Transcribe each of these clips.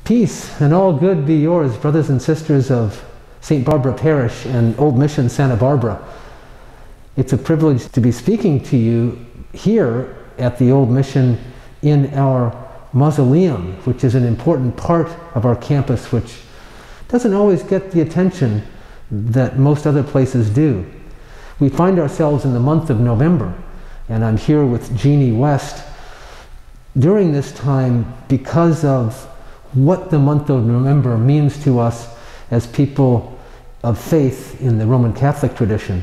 Peace and all good be yours, brothers and sisters of St. Barbara Parish and Old Mission Santa Barbara. It's a privilege to be speaking to you here at the Old Mission in our mausoleum, which is an important part of our campus, which doesn't always get the attention that most other places do. We find ourselves in the month of November, and I'm here with Jeannie West during this time because of what the month of November means to us as people of faith in the Roman Catholic tradition.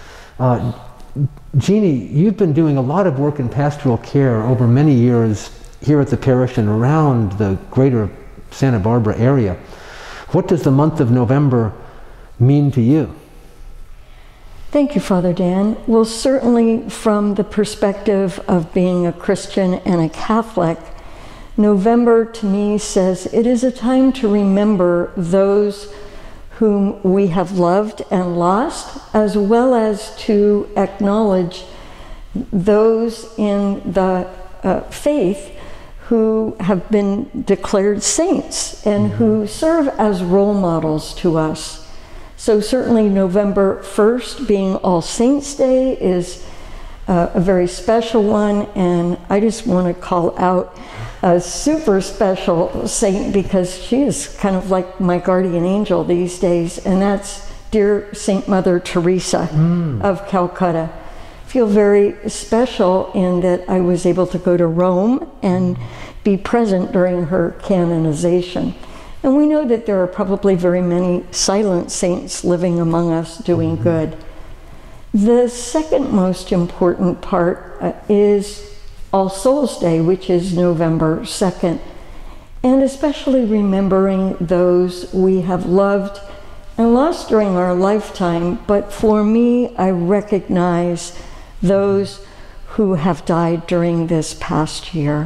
Jeannie, you've been doing a lot of work in pastoral care over many years here at the parish and around the greater Santa Barbara area. What does the month of November mean to you? Thank you, Father Dan. Well, certainly from the perspective of being a Christian and a Catholic, November to me says it is a time to remember those whom we have loved and lost, as well as to acknowledge those in the faith who have been declared saints and who serve as role models to us. So certainly November 1st, being All Saints' Day, is a very special one, and I just want to call out a super special saint because she is kind of like my guardian angel these days, and that's dear Saint Mother Teresa of Calcutta. I feel very special in that I was able to go to Rome and be present during her canonization. And we know that there are probably very many silent saints living among us doing good. The second most important part is All Souls Day, which is November 2nd, and especially remembering those we have loved and lost during our lifetime. But for me, I recognize those who have died during this past year.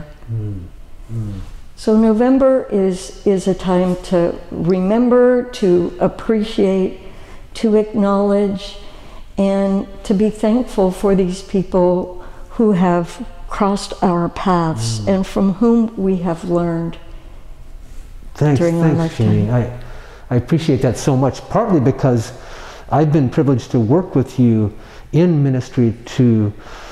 So November is a time to remember, to appreciate, to acknowledge, and to be thankful for these people who have crossed our paths and from whom we have learned during our lifetime. Jeannie. I appreciate that so much, partly because I've been privileged to work with you in ministry to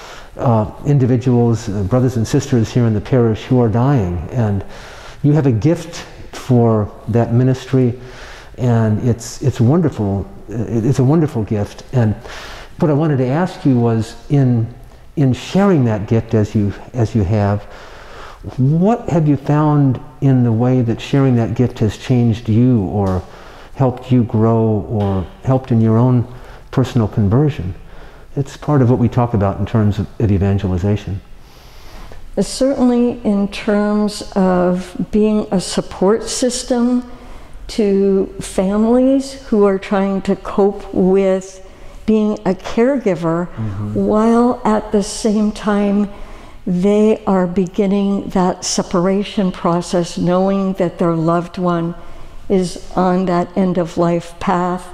individuals, brothers and sisters here in the parish who are dying, and you have a gift for that ministry, and it's wonderful. It's a wonderful gift. And what I wanted to ask you was, in sharing that gift as you have, what have you found in the way that sharing that gift has changed you, or helped you grow, or helped in your own personal conversion? It's part of what we talk about in terms of evangelization. Certainly in terms of being a support system to families who are trying to cope with being a caregiver, while at the same time they are beginning that separation process, knowing that their loved one is on that end-of-life path.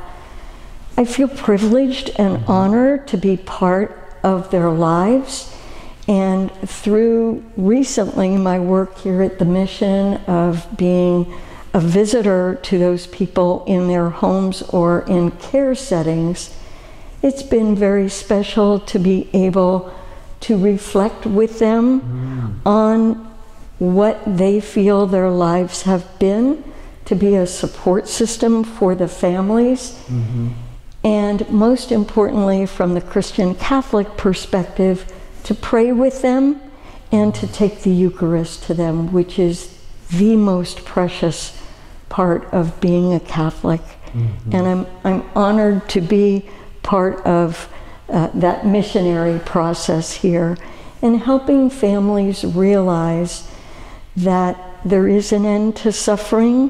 I feel privileged and honored to be part of their lives, and through recently my work here at the mission of being a visitor to those people in their homes or in care settings, it's been very special to be able to reflect with them on what they feel their lives have been, to be a support system for the families, and most importantly, from the Christian Catholic perspective, to pray with them and to take the Eucharist to them, which is the most precious part of being a Catholic. And I'm honored to be part of that missionary process here, and helping families realize that there is an end to suffering,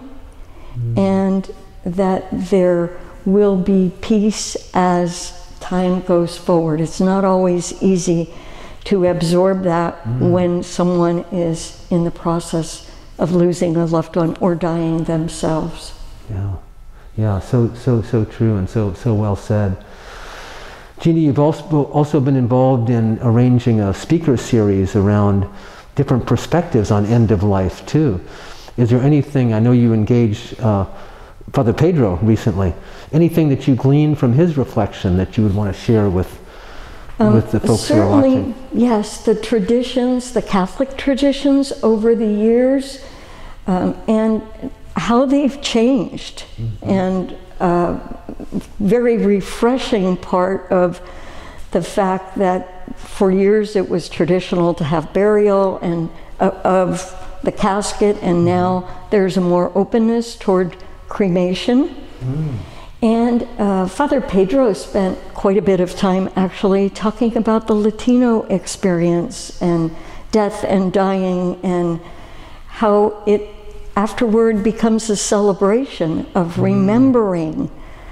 and that there will be peace as time goes forward. It's not always easy to absorb that when someone is in the process of losing a loved one or dying themselves. Yeah, so true, and so well said. Jeannie, you've also been involved in arranging a speaker series around different perspectives on end of life too. is there anything, I know you engaged Father Pedro recently, anything that you gleaned from his reflection that you would want to share with the folks who are watching? Yes, the traditions, the Catholic traditions over the years, and how they've changed. And very refreshing part of the fact that for years it was traditional to have burial and of the casket, and now there's a more openness toward cremation. And Father Pedro spent quite a bit of time actually talking about the Latino experience and death and dying, and how it afterward becomes a celebration of remembering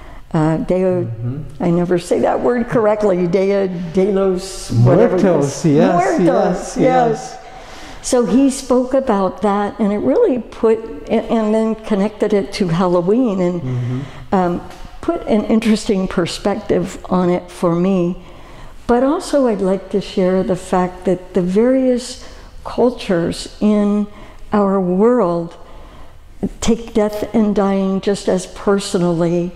I never say that word correctly, Dia de los Muertos, yes. So he spoke about that, and it really and then connected it to Halloween, and put an interesting perspective on it for me. But also I'd like to share the fact that the various cultures in our world take death and dying just as personally,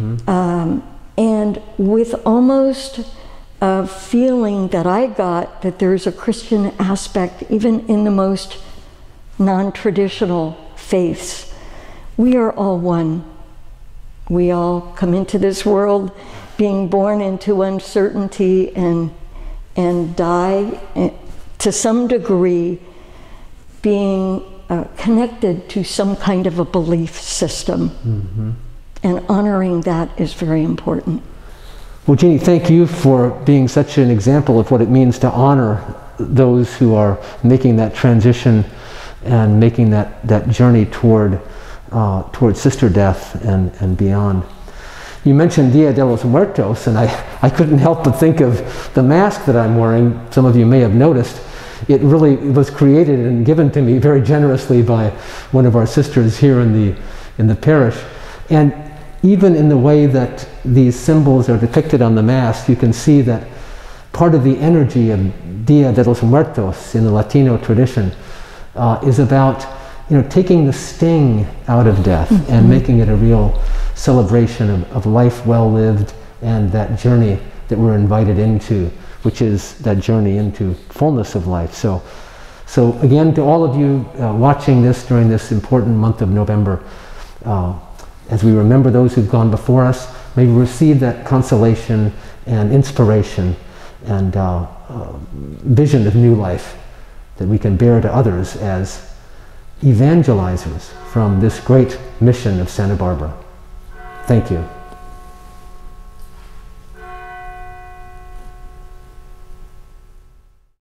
and with almost a feeling that I got that there's a Christian aspect even in the most non-traditional faiths. We are all one. We all come into this world being born into uncertainty and die to some degree, being connected to some kind of a belief system. And honoring that is very important. Well, Jeannie, thank you for being such an example of what it means to honor those who are making that transition and making that journey toward sister death and beyond. You mentioned Dia de los Muertos, and I couldn't help but think of the mask that I'm wearing. Some of you may have noticed. It really was created and given to me very generously by one of our sisters here in the parish. And even in the way that these symbols are depicted on the mask, you can see that part of the energy of Dia de los Muertos in the Latino tradition is about taking the sting out of death and making it a real celebration of life well lived, and that journey that we're invited into, which is that journey into fullness of life. So again, to all of you watching this during this important month of November, as we remember those who've gone before us, may we receive that consolation and inspiration and vision of new life that we can bear to others as evangelizers from this great mission of Santa Barbara. Thank you.